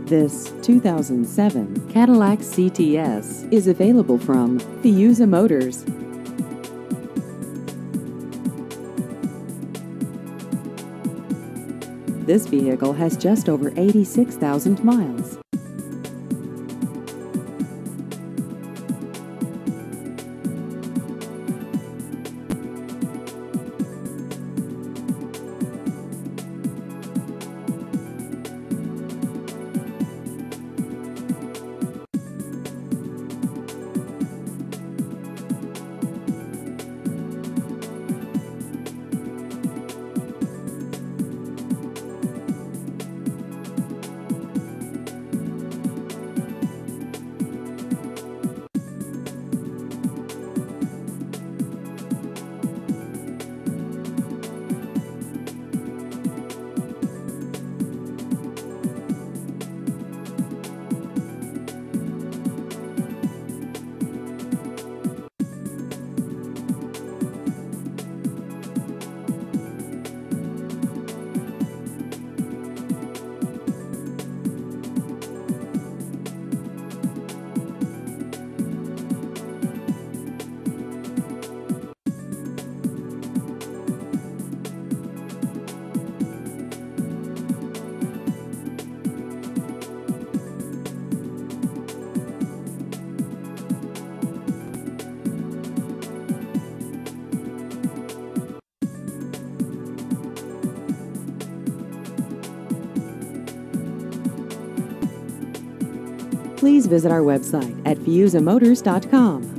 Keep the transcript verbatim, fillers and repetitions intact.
This two thousand seven Cadillac C T S is available from Fiuza Motors. This vehicle has just over eighty-six thousand miles. Please visit our website at fiuza motors dot com.